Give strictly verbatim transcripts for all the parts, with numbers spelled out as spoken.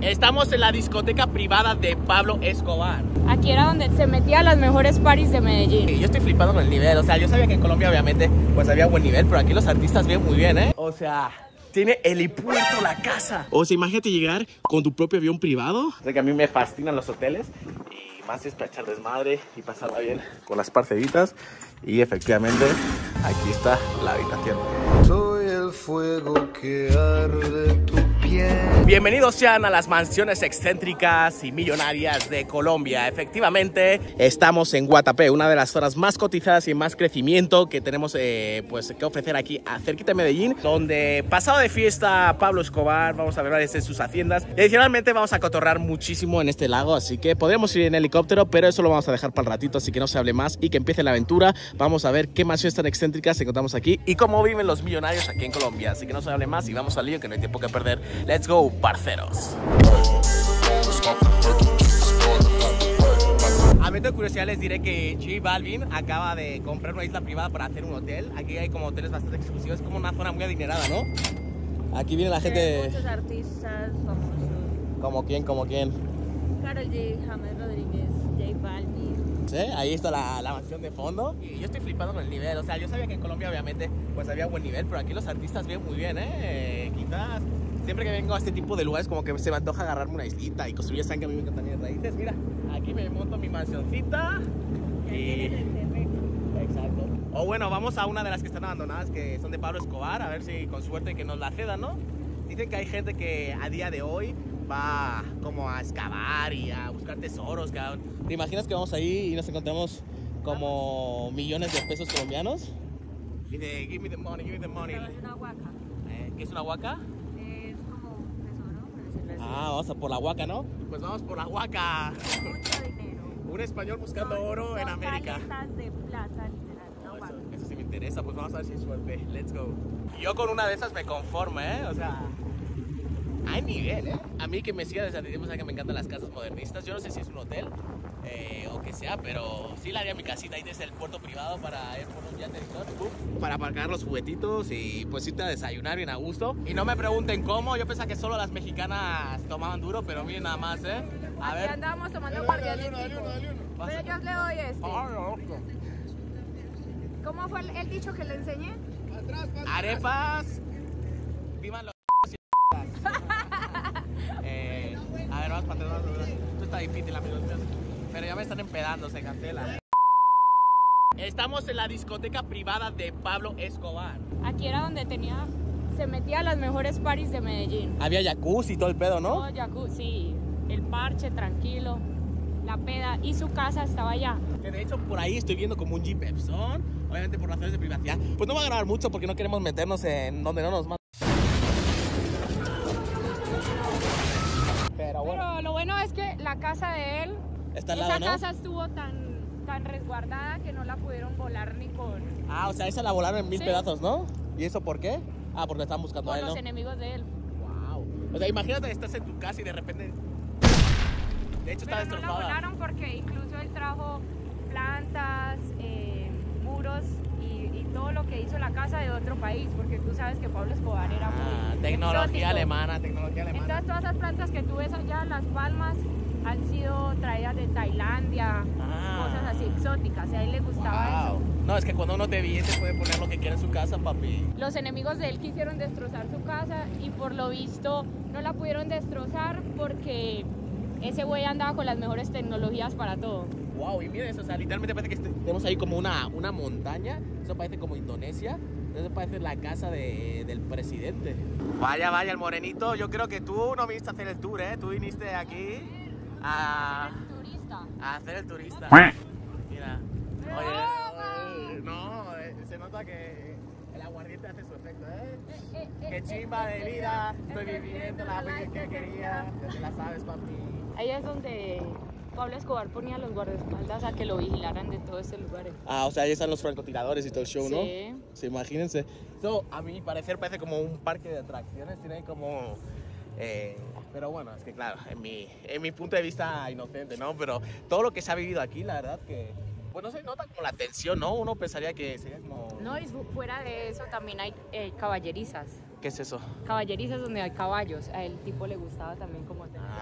Estamos en la discoteca privada de Pablo Escobar. Aquí era donde se metía a las mejores parties de Medellín. Yo estoy flipando con el nivel, o sea, yo sabía que en Colombia obviamente pues había buen nivel, pero aquí los artistas vienen muy bien, ¿eh? O sea, tiene helipuerto la casa. O sea, imagínate llegar con tu propio avión privado. O sea, que a mí me fascinan los hoteles y más es para echar desmadre y pasarla bien con las parceritas. Y efectivamente, aquí está la habitación. Soy el fuego que arde tu piel. Bienvenidos sean a las mansiones excéntricas y millonarias de Colombia. Efectivamente, estamos en Guatapé, una de las zonas más cotizadas y más crecimiento que tenemos eh, pues, que ofrecer aquí cerquita de Medellín, donde pasado de fiesta Pablo Escobar, vamos a ver varias de sus haciendas. Y adicionalmente vamos a cotorrar muchísimo en este lago, así que podríamos ir en helicóptero, pero eso lo vamos a dejar para el ratito, así que no se hable más y que empiece la aventura. Vamos a ver qué mansiones tan excéntricas encontramos aquí y cómo viven los millonarios aquí en Colombia. Así que no se hable más y vamos al lío, que no hay tiempo que perder. Let's go, parceros. A mí de curiosidad les diré que J Balvin acaba de comprar una isla privada para hacer un hotel. Aquí hay como hoteles bastante exclusivos, es como una zona muy adinerada, ¿no? Aquí viene la gente... Muchos artistas famosos. ¿Como quién? ¿Como quién? Karol G, James Rodríguez, J Balvin. ¿Sí? Ahí está la, la mansión de fondo. Y yo estoy flipando con el nivel. O sea, yo sabía que en Colombia obviamente pues había buen nivel, pero aquí los artistas vienen muy bien, ¿eh? Quizás siempre que vengo a este tipo de lugares como que se me antoja agarrarme una islita y construir, saben que a mí me encantan las raíces. Mira, aquí me monto mi mansioncita. Y... exacto. O bueno, vamos a una de las que están abandonadas, que son de Pablo Escobar, a ver si con suerte que nos la cedan, ¿no? Dicen que hay gente que a día de hoy va como a excavar y a buscar tesoros, cabrón. ¿Te imaginas que vamos ahí y nos encontramos como millones de pesos colombianos? Y de give me the money, give me the money. Es una huaca. Eh, ¿Qué es una huaca? Es como un tesoro, por decirlo así. Ah, vamos a por la huaca, ¿no? Pues vamos por la huaca. Mucho dinero. Un español buscando Son- oro en son América. paletas de plata, literal. Una No, huaca. eso, eso sí me interesa, pues vamos a ver si hay suerte. Let's go. Yo con una de esas me conformo, ¿eh? O sea, hay nivel, ¿eh? A mí que me siga desde hace tiempo, sabe que me encantan las casas modernistas. Yo no sé si es un hotel eh, o que sea, pero sí la haría mi casita ahí desde el puerto privado para ir por un yate para aparcar los juguetitos y pues irte a desayunar bien a gusto. Y no me pregunten cómo, yo pensaba que solo las mexicanas tomaban duro, pero miren nada más, ¿eh? A Aquí ver. andamos tomando parguelitos. Pero yo le doy este. Ah, no, no. ¿Cómo fue el, el dicho que le enseñé? Arepas. Vivan los eh, A ver, vamos para atrás. Esto está difícil, amigos. Pero ya me están empedando, se cancela. Estamos en la discoteca privada de Pablo Escobar. Aquí era donde tenía, se metía a las mejores parties de Medellín. Había jacuzzi y todo el pedo, ¿no? No, jacuzzi, sí, el parche, tranquilo, la peda, y su casa estaba allá. Que de hecho por ahí estoy viendo como un Jeep Epson, obviamente por razones de privacidad. Pues no va a grabar mucho porque no queremos meternos en donde no nos mandan. Pero bueno, Pero lo bueno es que la casa de él, está al esa lado, ¿no? casa estuvo tan, tan resguardada que no la pudieron volar ni con, Ah, o sea, esa la volaron en mil Sí. pedazos, ¿no? ¿Y eso por qué? Ah, porque la están buscando con a él, los ¿no? enemigos de él. Wow. O sea, imagínate que estás en tu casa y de repente... De hecho está Pero no la destrozada. volaron porque incluso él trajo plantas, eh, muros y, y todo lo que hizo la casa de otro país, porque tú sabes que Pablo Escobar era Ah, muy tecnología exótico. alemana, tecnología alemana. Entonces todas esas plantas que tú ves allá, las palmas, han sido traídas de Tailandia, Ah. cosas así exóticas, y a él le gustaba Wow. eso. No, es que cuando uno te viene puede poner lo que quiera en su casa, papi. Los enemigos de él quisieron destrozar su casa y por lo visto no la pudieron destrozar porque ese güey andaba con las mejores tecnologías para todo. Wow, y miren eso, o sea, literalmente parece que este- tenemos ahí como una, una montaña. Eso parece como Indonesia. Eso parece la casa de, del presidente. Vaya, vaya, el morenito. Yo creo que tú no viniste a hacer el tour, ¿eh? Tú viniste aquí a, Turista. a hacer el turista. Mira. ¡Me Oye, ahoga! oye, no, eh, se nota que el aguardiente hace su efecto, ¿eh? Eh, eh, Qué eh, chimba eh, de eh, vida, eh, estoy eh, viviendo eh, la eh, vida eh, que eh, quería, eh, ya te la sabes, papi. Ahí es donde Pablo Escobar ponía a los guardaespaldas a que lo vigilaran de todo ese lugar. Ah, o sea, ahí están los francotiradores y todo el show, ¿no? Sí. Sí, imagínense. Eso, a mi parecer, parece como un parque de atracciones. Tiene como... eh, pero bueno, es que claro, en mi, en mi punto de vista inocente, ¿no? Pero todo lo que se ha vivido aquí, la verdad que... Pues no se nota como la tensión, ¿no? Uno pensaría que sería como... No, y fu- fuera de eso también hay eh, caballerizas. ¿Qué es eso? Caballerizas donde hay caballos. A el tipo le gustaba también como tener.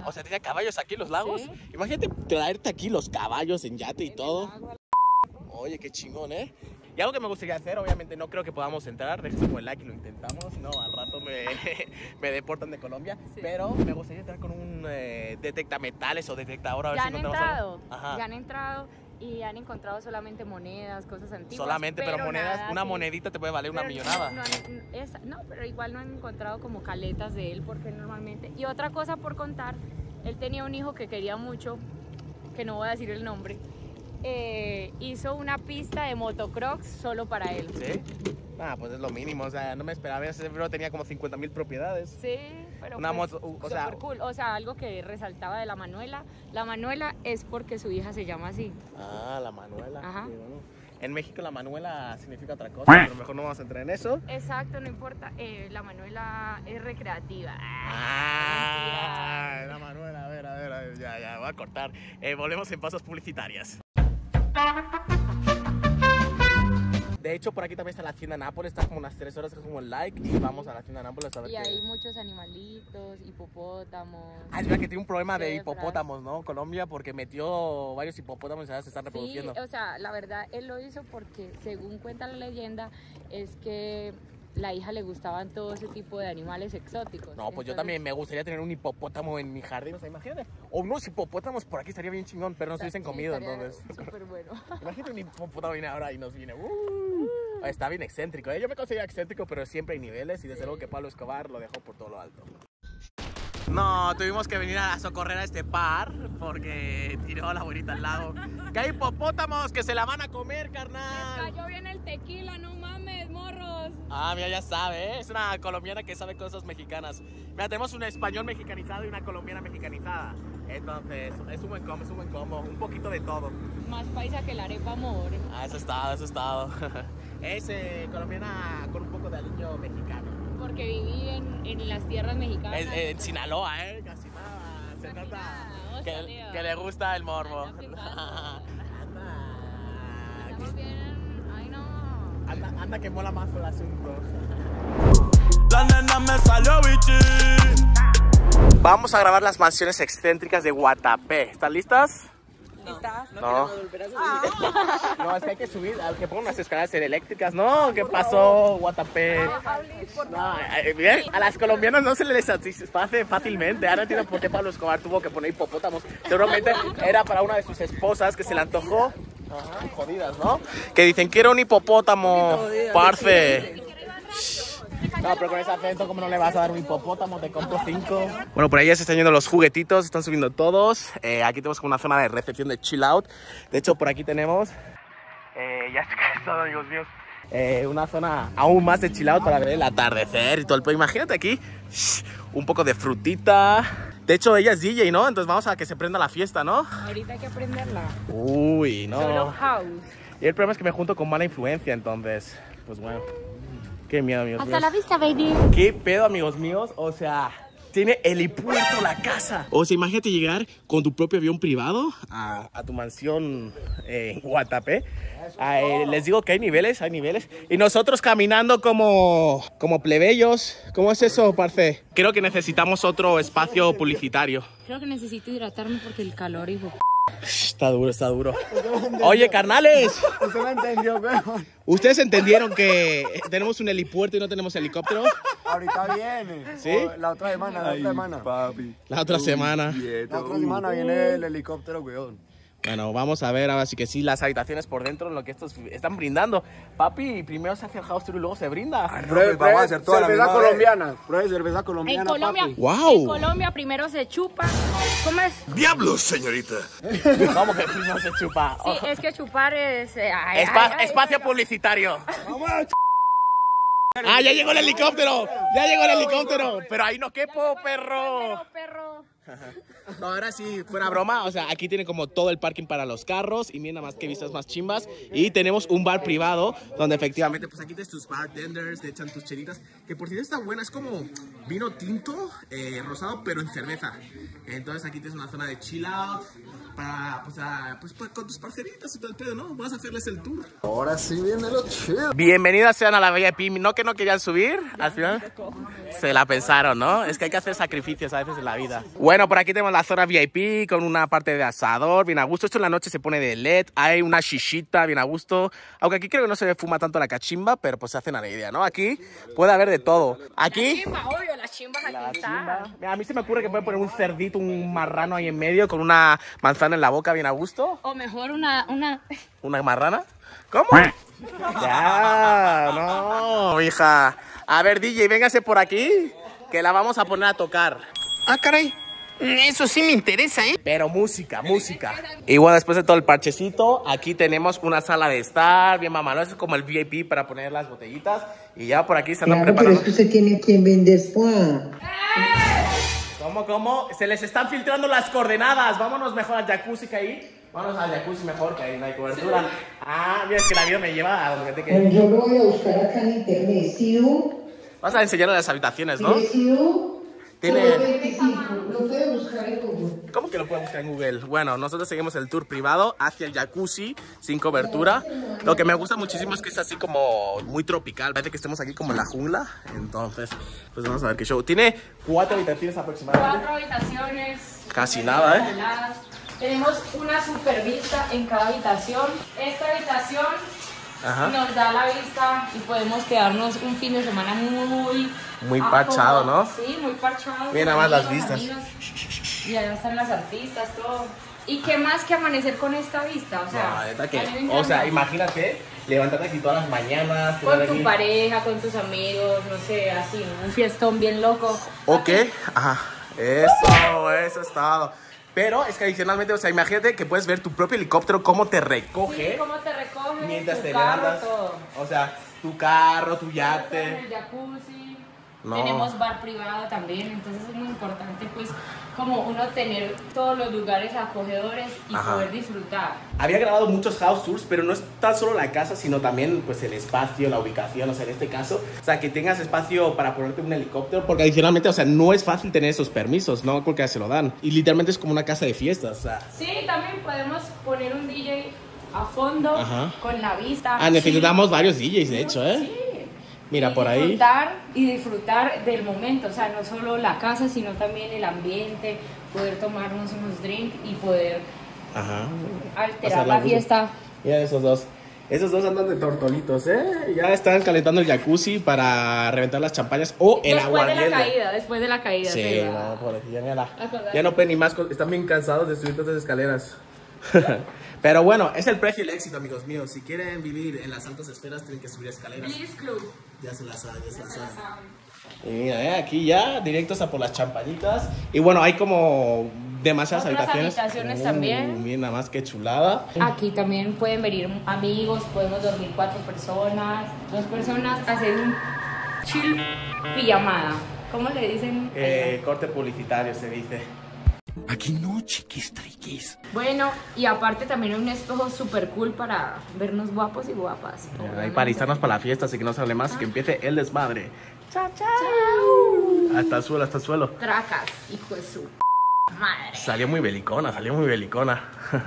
O sea, tenía caballos aquí en los lagos. Sí. Imagínate traerte aquí los caballos en yate y todo. Oye, qué chingón, ¿eh? Y algo que me gustaría hacer, obviamente no creo que podamos entrar, déjense como el like y lo intentamos, no, al rato me, me deportan de Colombia, sí. Pero me gustaría entrar con un eh, detectametales o detectador a ver ya si han encontramos entrado, algo. Ajá. Ya han entrado y han encontrado solamente monedas, cosas antiguas. Solamente, pero, pero monedas, nada, una sí. monedita te puede valer pero una millonada. No, no, esa, no, pero igual no han encontrado como caletas de él, porque normalmente... Y otra cosa por contar, él tenía un hijo que quería mucho, que no voy a decir el nombre, Eh, hizo una pista de motocross solo para él. ¿Sí? Ah, pues es lo mínimo, o sea, no me esperaba, ese bro tenía como cincuenta mil propiedades. Sí, pero una pues, moto, o super sea, cool. O sea, algo que resaltaba de la Manuela. La Manuela es porque su hija se llama así. Ah, la Manuela. Ajá. Sí, bueno. En México la Manuela significa otra cosa, pero mejor no vamos a entrar en eso. Exacto, no importa. Eh, la Manuela es recreativa. Ah, la Manuela, a ver, a ver, a ver, ya, ya, voy a cortar. Eh, volvemos en pasos publicitarias. De hecho, por aquí también está la hacienda Nápoles, está como unas tres horas, es como el like, y vamos a la hacienda Nápoles a ver Y qué... hay muchos animalitos, hipopótamos. Ah, es verdad que tiene un problema de cebras. hipopótamos, ¿no? Colombia, porque metió varios hipopótamos y ahora se están reproduciendo. Sí, o sea, la verdad, él lo hizo porque, según cuenta la leyenda, es que la hija le gustaban todo ese tipo de animales exóticos. No, pues Entonces, yo también me gustaría tener un hipopótamo en mi jardín, o sea, imagínate. O unos hipopótamos por aquí estaría bien chingón, pero no se hubiesen sí, comido, estaría entonces. súper bueno. Imagínate un hipopótamo viene ahora y nos viene. Uh, está bien excéntrico, ¿eh? Yo me considero excéntrico, pero siempre hay niveles y desde luego que Pablo Escobar lo dejó por todo lo alto. No, tuvimos que venir a socorrer a este par porque tiró a la abuelita al lago. Que hay hipopótamos que se la van a comer, carnal. Les cayó bien el tequila, no mames, morros. Ah, mira, ya sabe, ¿eh? Es una colombiana que sabe cosas mexicanas. Mira, tenemos un español mexicanizado y una colombiana mexicanizada. Entonces, es un buen combo, es un buen combo. Un poquito de todo. Más paisa que la arepa, amor. Ah, eso es todo, eso es todo. Es eh, colombiana con un poco de aliño mexicano. Porque viví en, en las tierras mexicanas. En, en Sinaloa, ¿eh? Casi nada. Se Casi nota nada, que, hostia, que le gusta el morbo. Anda picando. Anda. Estamos bien. Ay, no. Anda, anda que mola más el asunto. La nena me salió bichi. Vamos a grabar las mansiones excéntricas de Guatapé. ¿Están listas? ¿Estás? No. No, es que hay que subir, hay que poner unas escaleras eléctricas. No, ¿qué pasó, Guatapé? No, eh, bien, a las colombianas no se les satisface fácilmente. Ahora entiendo por qué Pablo Escobar tuvo que poner hipopótamos. Seguramente era para una de sus esposas que se le antojó. Ajá, jodidas, ¿no? Que dicen, quiero un hipopótamo, parce. No, pero con ese acento, ¿cómo no le vas a dar un hipopótamo? Te compro cinco. Bueno, por ahí ya se están yendo los juguetitos, están subiendo todos. Eh, aquí tenemos como una zona de recepción de chill out. De hecho, por aquí tenemos... Eh, ya está todo, amigos míos. Eh, una zona aún más de chill out para ver el atardecer y todo el... Pero imagínate aquí, un poco de frutita. De hecho, ella es D J, ¿no? Entonces vamos a que se prenda la fiesta, ¿no? Ahorita hay que aprenderla. Uy, no. Solo house. Y el problema es que me junto con mala influencia, entonces... Pues bueno... Qué miedo, amigos Hasta míos. la vista, baby. ¿Qué pedo, amigos míos? O sea, tiene helipuerto la casa. O sea, imagínate llegar con tu propio avión privado a, a tu mansión eh, en Guatapé. Ah, eh, les digo que hay niveles, hay niveles. Y nosotros caminando como, como plebeyos. ¿Cómo es eso, parce? Creo que necesitamos otro espacio publicitario. Creo que necesito hidratarme porque el calor, hijo. Está duro, está duro. Oye, carnales. Usted me entendió, weón. ¿Ustedes entendieron que tenemos un helipuerto y no tenemos helicóptero? Ahorita viene. ¿Sí? O la otra semana, la otra semana. Papi. La otra semana. La otra semana viene el helicóptero, weón. Bueno, vamos a ver ahora sí que sí, las habitaciones por dentro, lo que estos están brindando. Papi, primero se hace el house tour y luego se brinda. Pruebe, vamos a hacer toda la cerveza colombiana. Pruebe cerveza colombiana, En Colombia, papi. ¡Wow! en Colombia primero se chupa. ¿Cómo es? ¡Diablos, señorita! ¿Cómo que primero se chupa? Sí, es que chupar es... eh, ay, Espa- ay, ay, espacio ay, publicitario. ¡Ah, ya llegó el helicóptero! ¡Ya llegó el helicóptero! Pero ahí no quepo, perro. Perro, perro. No, ahora sí, fuera broma, o sea, aquí tiene como todo el parking para los carros y miren nada más que vistas más chimbas. Y tenemos un bar privado donde efectivamente, pues aquí tienes tus bartenders, te echan tus chelitas, que por cierto está buena, es como vino tinto, eh, rosado, pero en cerveza. Entonces aquí tienes una zona de chill out, para, pues, a, pues, pues, con tus parceritas y todo el pedo, ¿no? Vas a hacerles el tour. Ahora sí viene lo chido. Bienvenidas sean a la V I P. No que no querían subir, al final se la pensaron, ¿no? Es que hay que hacer sacrificios a veces en la vida. Bueno, por aquí tenemos la zona V I P con una parte de asador, bien a gusto. Esto en la noche se pone de L E D, hay una shishita, bien a gusto. Aunque aquí creo que no se fuma tanto la cachimba, pero pues se hacen a la idea, ¿no? Aquí puede haber de todo. Aquí... La chimba, obvio, las chimbas aquí están. A mí se me ocurre que puede poner un cerdito, un marrano ahí en medio con una manzana en la boca, bien a gusto. O mejor una... una... ¿Una marrana? ¿Cómo? Ya, no, hija. A ver, D J, véngase por aquí, que la vamos a poner a tocar. Ah, caray. Eso sí me interesa, ¿eh? Pero música, música. Y bueno, después de todo el parchecito, aquí tenemos una sala de estar, bien mamá, ¿no? Es como el V I P para poner las botellitas. Y ya por aquí se andan claro, preparando. Pero es que usted tiene quien vender pan. ¿Cómo, cómo? Se les están filtrando las coordenadas. Vámonos mejor al jacuzzi que ahí. Vámonos al jacuzzi mejor, que ahí no hay cobertura. Sí. Ah, mira, es que la vida me lleva a donde te quede. Yo lo voy a buscar acá en internet. ¿Sí? Vas a enseñarle las habitaciones, ¿no? ¿Sí? Tiene... Lo puede buscar en Google. ¿Cómo que lo puede buscar en Google? Bueno, nosotros seguimos el tour privado hacia el jacuzzi sin cobertura. Lo que me gusta muchísimo es que es así como muy tropical. Parece que estemos aquí como en la jungla. Entonces, pues vamos a ver qué show. Tiene cuatro habitaciones aproximadamente. Cuatro habitaciones. Casi nada, ¿eh? Tenemos una super vista en cada habitación. Esta habitación Ajá. nos da la vista y podemos quedarnos un fin de semana muy... Muy parchado, ¿no? Sí, muy parchado. Mira nada más las vistas. Amigos. Y allá están las artistas, todo. ¿Y qué más que amanecer con esta vista? O sea, no, que, o sea, imagínate levantarte aquí todas las mañanas. Con tu aquí. pareja, con tus amigos, no sé, así, un fiestón bien loco. Ok, ajá. Eso, eso es todo. Pero es que adicionalmente, o sea, imagínate que puedes ver tu propio helicóptero cómo te recoge. Sí, cómo te recoge. Mientras tu te carro, levantas. todo. O sea, tu carro, tu yate. El jacuzzi. No. Tenemos bar privado también, entonces es muy importante pues como uno tener todos los lugares acogedores y Ajá. poder disfrutar. Había grabado muchos house tours, pero no es tan solo la casa, sino también pues el espacio, la ubicación, o sea, en este caso, o sea, que tengas espacio para ponerte un helicóptero, porque adicionalmente, o sea, no es fácil tener esos permisos, no porque se lo dan, y literalmente es como una casa de fiestas, o sea. Sí, también podemos poner un D J a fondo. Ajá. Con la vista. Ah, necesitamos sí. varios D Js, de hecho, ¿eh? Sí. Mira, y por ahí. Disfrutar y disfrutar del momento, o sea, no solo la casa, sino también el ambiente, poder tomarnos unos drinks y poder Ajá. alterar la, la fiesta. Mira esos dos. Esos dos andan de tortolitos, ¿eh? Ya están calentando el jacuzzi para reventar las champañas o el aguardiente. Después de la caída, después de la caída. Sí, sí no, por aquí, ya, mira, ya no pueden ni más, están bien cansados de subir todas esas escaleras. Pero bueno, es el precio y el éxito, amigos míos. Si quieren vivir en las altas esferas, tienen que subir escaleras. Bliss Club. Ya se las saben, ya se las saben. Y mira, eh, aquí ya, directos a por las champañitas. Y bueno, hay como demasiadas Otras habitaciones. habitaciones uh, también. Mira, nada más que chulada. Aquí también pueden venir amigos, podemos dormir cuatro personas, dos personas, hacer un chill pijamada. ¿Cómo le dicen? Eh, corte publicitario se dice. Aquí no, chiquis, triquis. Bueno, y aparte también hay un espejo súper cool para vernos guapos y guapas. Hay para alistarnos para la fiesta, así que no se hable más y que empiece el desmadre. Chao, chao. Hasta el suelo, hasta el suelo. Tracas, hijo de su madre. Salió muy belicona, salió muy belicona.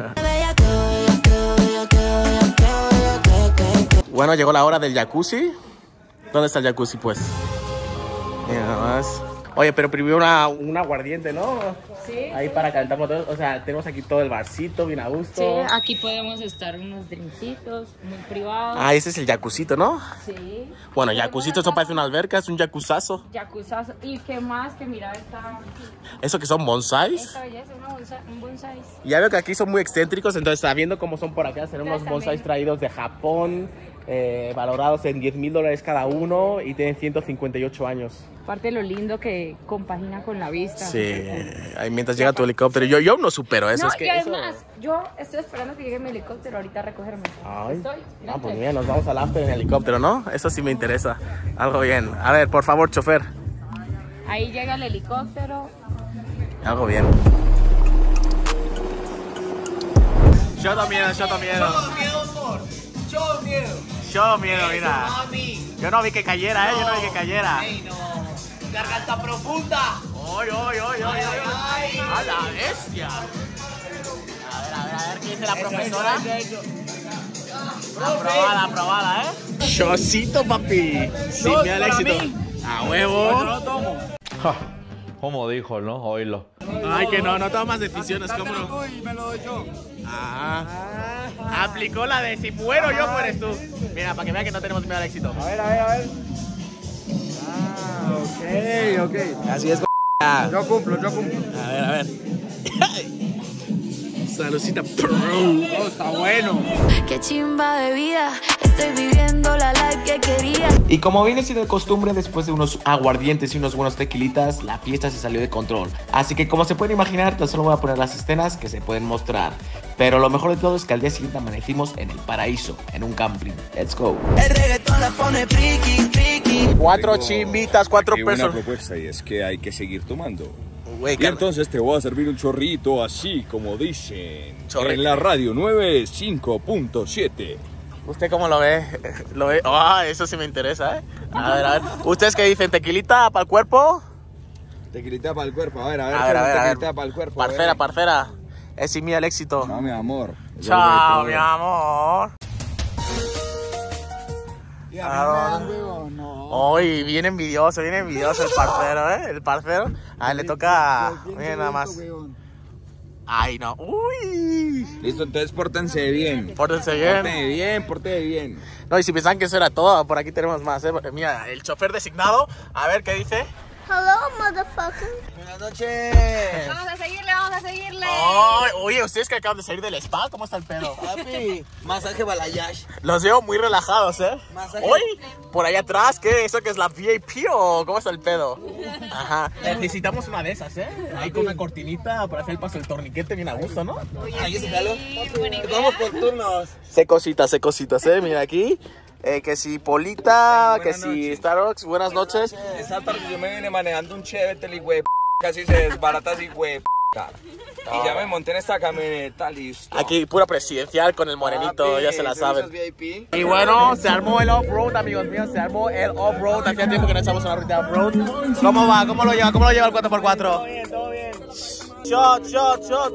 Bueno, llegó la hora del jacuzzi. ¿Dónde está el jacuzzi, pues? Mira, nada más. Oye, pero primero una, un aguardiente, ¿no? Sí. Ahí sí. Para calentar motores. O sea, tenemos aquí todo el barcito, bien a gusto. Sí, aquí podemos estar unos drincitos muy privados. Ah, ese es el jacuzito, ¿no? Sí. Bueno, jacuzito, eso parece una alberca, es un jacuzazo. Jacuzazo. ¿Y qué más? Que mira esta... ¿Eso que son bonsáis? Esta belleza, una bonsa, un bonsai. Ya veo que aquí son muy excéntricos, entonces sabiendo cómo son por acá, serán unos bonsáis traídos de Japón, eh, valorados en diez mil dólares cada uno y tienen ciento cincuenta y ocho años. Aparte lo lindo que compagina con la vista. Sí, ahí mientras llega tu helicóptero. Yo, yo no supero eso. No, es que y además, eso... yo estoy esperando que llegue mi helicóptero ahorita a recogerme. Ay, estoy, ah, pues mira, nos vamos al after en helicóptero, ¿no? Eso sí me interesa. Algo bien. A ver, por favor, chofer. Ahí llega el helicóptero. Algo bien. Yo da miedo, yo da miedo. Yo miedo, amor. Yo miedo. Yo miedo, mira. Yo no vi que cayera, eh. Yo no vi que cayera. Ey, no. Garganta profunda. ¡Ay, ay, ay, ay, ay! ¡A la bestia! A a ver qué dice la profesora. Aprobada, aprobada, ¿eh? Chocito, papi. Sí, mira el éxito. A huevo. Ja, como dijo, ¿no? Oílo. Ay, que no, no tomas decisiones, ¿cómo no? Tú y me lo doy yo. Ah, aplicó la de si muero yo, mueres tú. Mira, para que vean que no tenemos miedo al éxito. A ver, a ver, a ver. Ah, ok, ok. Así es. Yo cumplo, yo cumplo. A ver, a ver. Saludcita. Oh, está bueno. Qué chimba de vida, estoy viviendo la life que quería. Y como viene siendo de costumbre, después de unos aguardientes y unos buenos tequilitas, la fiesta se salió de control. Así que como se pueden imaginar, tan solo voy a poner las escenas que se pueden mostrar. Pero lo mejor de todo es que al día siguiente amanecimos en el paraíso, en un camping. Let's go. El reggaetón la pone friki, friki. Cuatro chimbitas, cuatro Aquí una pesos. propuesta y es que hay que seguir tomando. Wey, Y entonces te voy a servir un chorrito así como dicen Chorrito. en la radio noventa y cinco punto siete. ¿Usted cómo lo ve? ¿Lo ve? Ah, eso sí me interesa, ¿eh? A ver, a ver. ¿Ustedes qué dicen? ¿Tequilita para el cuerpo? Tequilita para el cuerpo, a ver, a ver. A ver, a ver, a ver. Tequilita para el cuerpo. Parcera, parcera. Es sin miedo al éxito. No, mi amor. Chao, mi amor. Y a mí me dan huevo, no. Hoy viene envidioso, viene envidioso el parcero, ¿eh? El parcero. A él le toca. Miren nada más. Ay, no. Uy. Listo, entonces pórtense bien. Pórtense bien. Pórtense bien, pórtense bien. No, y si pensaban que eso era todo, por aquí tenemos más, ¿eh? Mira, el chofer designado. A ver qué dice. Hello, motherfucker. Buenas noches. Vamos a seguirle, vamos a seguirle. Ay, oye, ustedes que acaban de salir del spa, ¿cómo está el pedo? Papi, masaje balayage. Los veo muy relajados, ¿eh? Masaje. Hoy, por allá atrás, ¿qué? ¿Eso que es la V I P o cómo está el pedo? Ajá. Necesitamos una de esas, ¿eh? Ahí con una cortinita para hacer el paso del torniquete bien a gusto, ¿no? Ahí ese jalo. Vamos por turnos. Sé cositas, sé cositas, ¿eh? Mira aquí. Eh, que si Polita, Buenas que si noches. Starbucks, buenas noches. Esta tarde yo me vine manejando un Chevette, el güey, casi se desbarata así, güey. Y ya me monté en esta camioneta, listo. Aquí pura presidencial con el morenito, Papi, ya se la saben. servicios V I P. Y bueno, se armó el off-road, amigos míos, se armó el off-road. Hacía tiempo que no echamos una ruta off-road. ¿Cómo va? ¿Cómo lo lleva? ¿Cómo lo lleva el cuatro por cuatro? Todo bien, todo bien. Shot, shot, shot.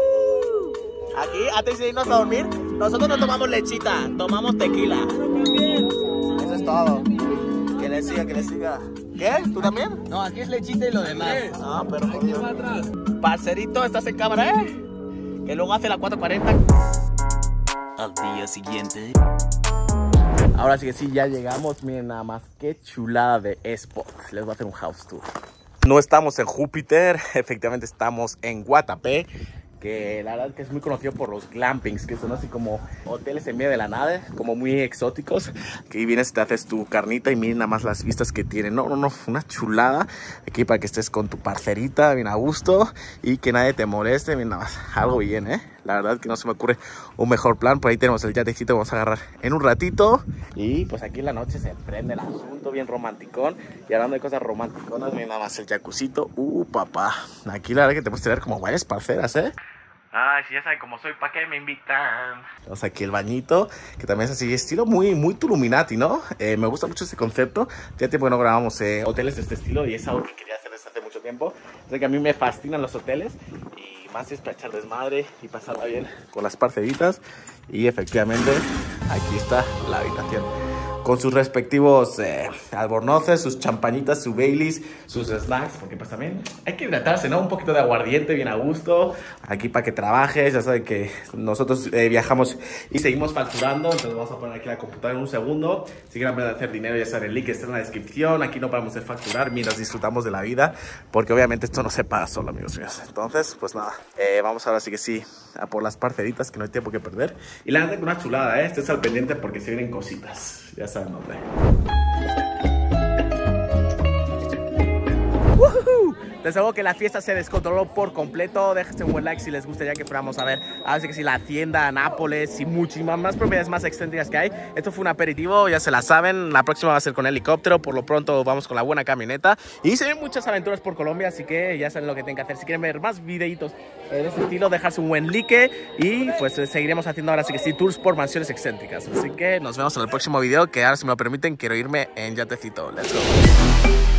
Aquí, antes de irnos a dormir, nosotros no tomamos lechita, tomamos tequila. Eso es todo. Que le siga, que le siga. ¿Qué? ¿Tú también? No, aquí es lechita y lo demás. Ah, pero jodido. Parcerito, estás en cámara, ¿eh? Que luego hace la cuatro cuarenta. Al día siguiente. Ahora sí que sí, ya llegamos. Miren nada más, qué chulada de spot. Les voy a hacer un house tour. No estamos en Júpiter, efectivamente estamos en Guatapé, que la verdad que es muy conocido por los glampings, que son así como hoteles en medio de la nada, como muy exóticos, que vienes y te haces tu carnita y miren nada más las vistas que tienen. No, no, no, una chulada aquí para que estés con tu parcerita bien a gusto y que nadie te moleste, miren nada más, algo bien, ¿eh? La verdad que no se me ocurre un mejor plan. Por ahí tenemos el yatecito que vamos a agarrar en un ratito. Y pues aquí en la noche se prende el asunto bien romanticón. Y hablando de cosas romanticonas, miren nada más el jacuzito. Uh, papá. Aquí la verdad que te puedes tener como varias parceras, ¿eh? Ay, si ya saben cómo soy, ¿para qué me invitan? Tenemos aquí el bañito, que también es así, estilo muy, muy Tuluminati, ¿no? Eh, me gusta mucho este concepto. Ya tiempo que no grabamos eh, hoteles de este estilo y es algo que quería hacer desde hace mucho tiempo. Es que a mí me fascinan los hoteles y más es para echar desmadre y pasarla bien con las parceritas. Y efectivamente, aquí está la habitación. Con sus respectivos eh, albornoces, sus champañitas, su Baileys, sus snacks, porque pues también hay que hidratarse, ¿no? Un poquito de aguardiente bien a gusto, aquí para que trabajes, ya saben que nosotros eh, viajamos y seguimos facturando, entonces vamos a poner aquí la computadora en un segundo. Si quieren aprender a hacer dinero, ya saben, el link está en la descripción, aquí no paramos de facturar mientras disfrutamos de la vida, porque obviamente esto no se paga solo, amigos míos. Entonces, pues nada, eh, vamos ahora sí que sí, a por las parceritas, que no hay tiempo que perder. Y la verdad que una chulada, ¿eh? Estés al pendiente porque se vienen cositas. Ya saben dónde. ¡Woohoo! Les digo que la fiesta se descontroló por completo. Déjense un buen like si les gustaría que fuéramos a ver, así que sí, la hacienda, Nápoles y muchísimas más propiedades más excéntricas que hay. Esto fue un aperitivo, ya se la saben. La próxima va a ser con helicóptero. Por lo pronto vamos con la buena camioneta. Y se ven muchas aventuras por Colombia, así que ya saben lo que tienen que hacer. Si quieren ver más videitos de este estilo, dejarse un buen like. Y pues seguiremos haciendo ahora sí que sí tours por mansiones excéntricas. Así que nos vemos en el próximo video, que ahora si me lo permiten quiero irme en yatecito. Let's go.